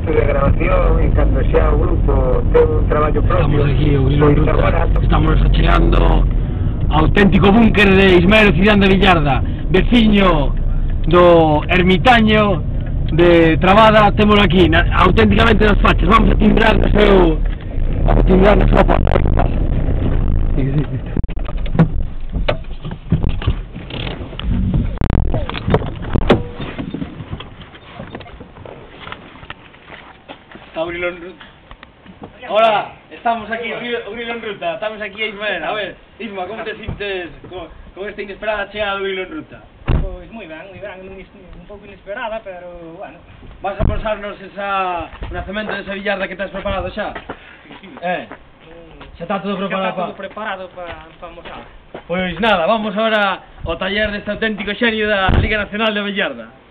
estudio de grabación e cando xa o grupo ten un traballo propio. Estamos aquí, estamos achegando ao auténtico búnker de Ismael Cidán de Villarda, veciño do ermitaño de Trabada. Temos aquí, auténticamente nas fachas. Vamos a timbrar na súa porta. Que pasa? Hola, estamos aquí, Grilo en Ruta, estamos aquí, Ismael. A ver, Isma, ¿cómo te sientes con esta inesperada chegada do Grilo en Ruta? Pois moi ben, un pouco inesperada, pero, bueno. Vas a pasarnos o nacemento desa Villarda que tens preparado xa? Xa está todo preparado? Xa está todo preparado para mostrar. Pois nada, vamos agora ao taller deste auténtico xenio da Liga Nacional de Villarda.